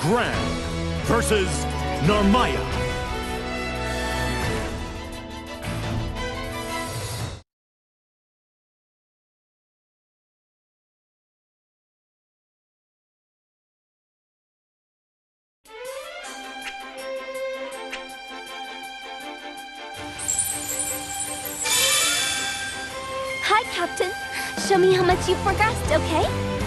Gran versus Narmaya. Hi, Captain. Show me how much you've progressed, okay?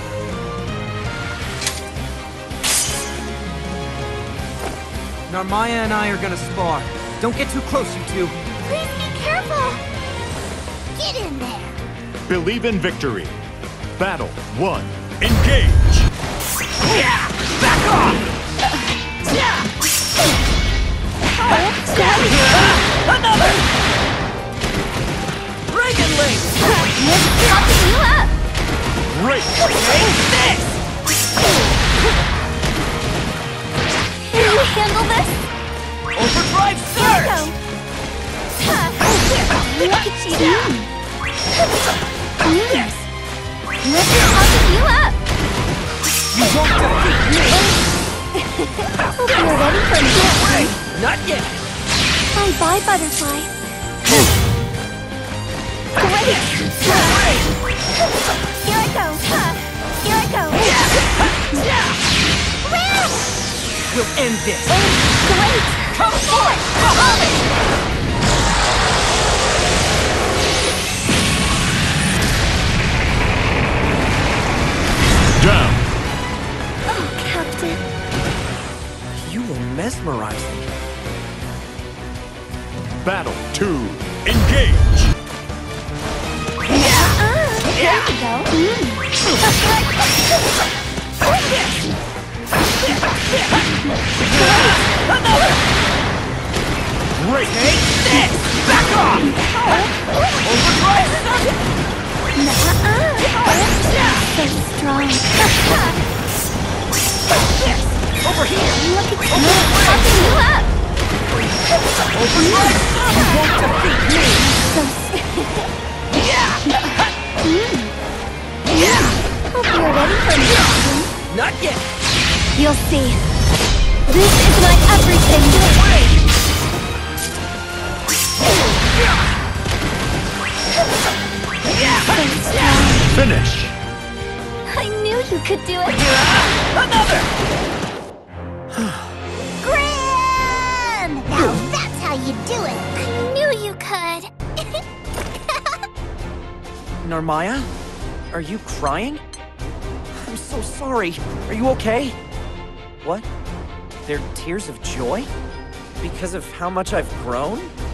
Narmaya and I are gonna spar. Don't get too close, you two. Please be careful! Get in there! Believe in victory. Battle 1. Engage! Yeah! Back off! Another! Dragon Link! Popping you up! Great! Take this! Can you handle this? Overdrive Here we surge! go! Look at you! Yes! Popping you up! You won't defeat me! Hope you're ready for me. Wait! Not yet! Bye-bye, Butterfly. Great! Here I go! Here I go! Ram! We'll end this! Great! Come forth! Bahami! Down! Oh, Captain. You were mesmerizing. Battle 2. Engage! There we go. Another! Great! Take this! Back off! Overdrive surge! So strong. Over here! Look at you. Popping you up. Overdrive surge! You won't defeat me! So Hope you're ready for me. Not yet! You'll see. This is my everything. Finish! I knew you could do it. Another! Gran! Now that's how you do it. I knew you could. Narmaya? Are you crying? I'm so sorry. Are you okay? What? They're tears of joy? Because of how much I've grown?